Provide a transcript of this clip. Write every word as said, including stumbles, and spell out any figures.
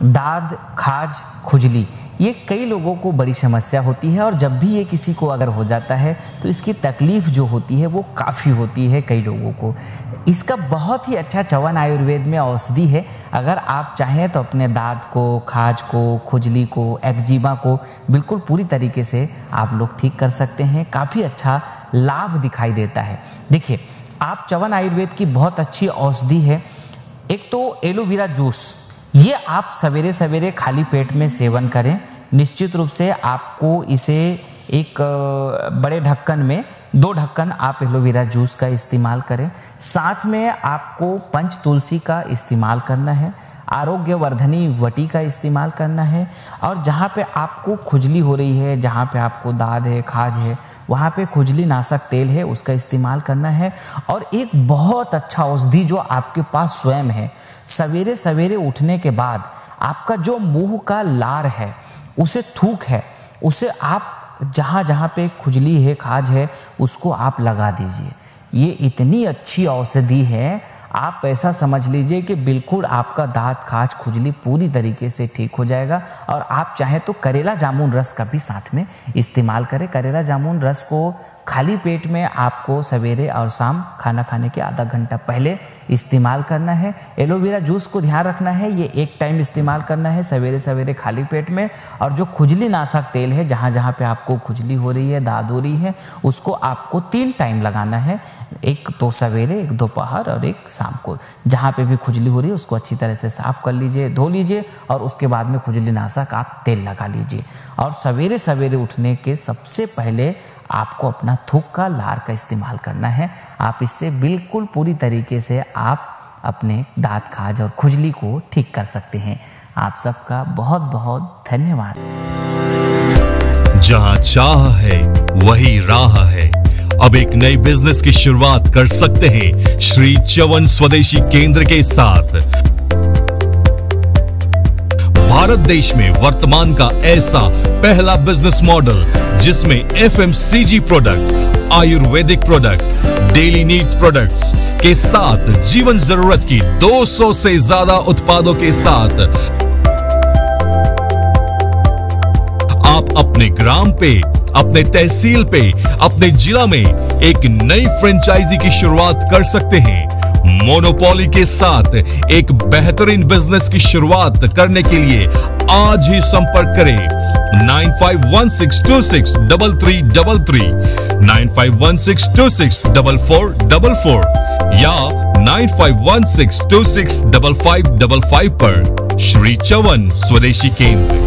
दाद, खाज, खुजली, ये कई लोगों को बड़ी समस्या होती है और जब भी ये किसी को अगर हो जाता है तो इसकी तकलीफ़ जो होती है वो काफ़ी होती है कई लोगों को। इसका बहुत ही अच्छा च्यवन आयुर्वेद में औषधि है। अगर आप चाहें तो अपने दाद को, खाज को, खुजली को, एक्जिमा को बिल्कुल पूरी तरीके से आप लोग ठीक कर सकते हैं। काफ़ी अच्छा लाभ दिखाई देता है। देखिए, आप च्यवन आयुर्वेद की बहुत अच्छी औषधि है। एक तो एलोवेरा जूस, ये आप सवेरे सवेरे खाली पेट में सेवन करें। निश्चित रूप से आपको इसे एक बड़े ढक्कन में दो ढक्कन आप एलोवेरा जूस का इस्तेमाल करें। साथ में आपको पंच तुलसी का इस्तेमाल करना है, आरोग्यवर्धनी वटी का इस्तेमाल करना है और जहाँ पे आपको खुजली हो रही है, जहाँ पे आपको दाद है, खाज है, वहाँ पे खुजली नाशक तेल है, उसका इस्तेमाल करना है। और एक बहुत अच्छा औषधि जो आपके पास स्वयं है, सवेरे सवेरे उठने के बाद आपका जो मुंह का लार है, उसे थूक है, उसे आप जहाँ जहाँ पे खुजली है, खाज है, उसको आप लगा दीजिए। ये इतनी अच्छी औषधि है, आप ऐसा समझ लीजिए कि बिल्कुल आपका दांत, खाज, खुजली पूरी तरीके से ठीक हो जाएगा। और आप चाहें तो करेला जामुन रस का भी साथ में इस्तेमाल करें। करेला जामुन रस को खाली पेट में आपको सवेरे और शाम खाना खाने के आधा घंटा पहले इस्तेमाल करना है। एलोवेरा जूस को ध्यान रखना है, ये एक टाइम इस्तेमाल करना है सवेरे सवेरे खाली पेट में। और जो खुजली नाशक तेल है, जहाँ जहाँ पे आपको खुजली हो रही है, दाद हो रही है, उसको आपको तीन टाइम लगाना है। एक तो सवेरे, एक दोपहर और एक शाम को। जहाँ पे भी खुजली हो रही है उसको अच्छी तरह से साफ कर लीजिए, धो लीजिए और उसके बाद में खुजली नाशक आप तेल लगा लीजिए। और सवेरे सवेरे उठने के सबसे पहले आपको अपना थूक का, लार का इस्तेमाल करना है। आप इससे बिल्कुल पूरी तरीके से आप अपने दांत, खाज और खुजली को ठीक कर सकते हैं। आप सबका बहुत बहुत धन्यवाद। जहां चाह है वही राह है। अब एक नई बिजनेस की शुरुआत कर सकते हैं श्री च्यवन स्वदेशी केंद्र के साथ। भारत देश में वर्तमान का ऐसा पहला बिजनेस मॉडल जिसमें FMCG product, Ayurvedic product, daily needs products के साथ जीवन जरूरत की दो सौ से ज्यादा उत्पादों के साथ आप अपने ग्राम पे, अपने तहसील पे, अपने जिला में एक नई फ्रेंचाइजी की शुरुआत कर सकते हैं। मोनोपोली के साथ एक बेहतरीन बिजनेस की शुरुआत करने के लिए आज ही संपर्क करें nine five one six two six double three double three, nine five one six two six double four double four या nine five one six two six double five double five पर। श्री च्यवन स्वदेशी केंद्र।